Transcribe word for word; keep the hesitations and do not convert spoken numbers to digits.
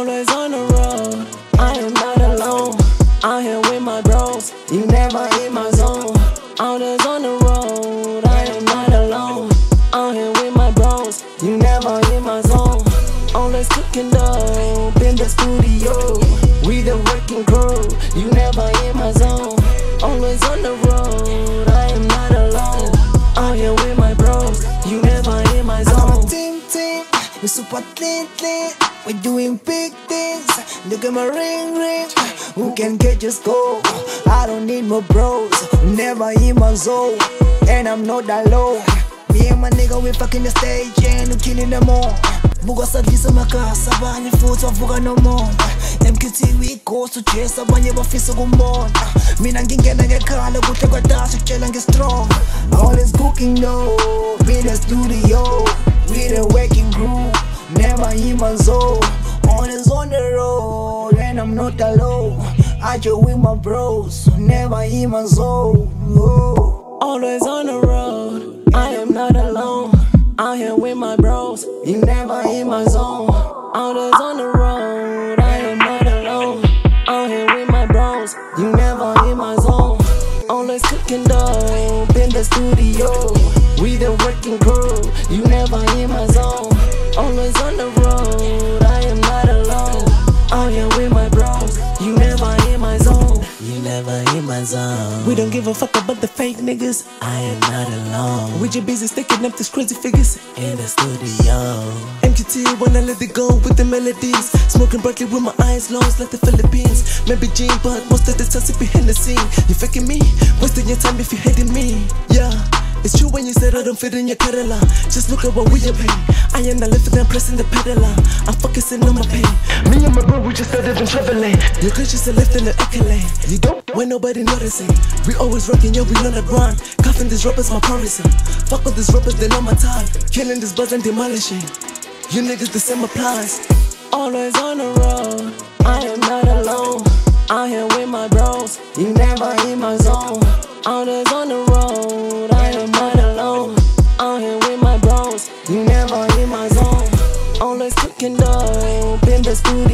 Always on the road, I am not alone. Out here with my bros, you never in my zone. Always on the road, I am not alone. Out here with my bros, you never in my zone. Always cooking dope in the studio, we the working crew, you never in my zone. Always on the road, I am not alone. Out here with my bros, you never in my zone. I'm a team team, we super clean clean, we doing big things. Look at my ring ring, who can get just go? I don't need more bros, never in my zone, and I'm not that low. Me and my nigga, we fucking the stage and we killing them all. Buga sa visa makasa, bani futhi wavuka no more. M K T we go to chase, abanye bafisa kumbona. Mina ngingena ngekhala kuhle kwadasha kutshela nge-strong. Always cooking though, in the studio, we the working crew, never in my zone. Always on the road, and I'm not alone. I just with my bros, never in my zone. Oh. Always on the road, I am not alone. Out here with my bros, you never in my zone. Always on the road, I am not alone. Out here with my bros, you never in my zone. Always cooking dope in the studio, we the working crew, you never in my zone. Always on the road, I am not alone. Out here with my bros, you never in my zone. You never in my zone. We don't give a fuck about the fake niggas, I am not alone. We just busy sticking up these crazy figures in the studio. M K T wanna let it go with the melodies, smoking brightly with my eyes closed like the Philippines. Maybe Gene, but most of the time it be Hennessy. You faking me, wasting your time if you hating me. Yeah, it's true when you said I don't fit in your Cadillac. Just look at what we are paying. I am not lifting and pressing the pedal. I'm focusing on my pain. Me and my bro, we just started in traveling. Your creatures are lifting the accolade. You don't when nobody noticing. We always rocking, yo, we on the grind. Coughing these rappers, my policy. Fuck with these rappers, they know my time. Killing this buzz and demolishing. You niggas, the same applies. Always on the road, I am not alone. Out here with my bros, you never in my zone. Always on the road, I am not alone. Out here with my bros, you never in my zone. Always cooking dope in the studio.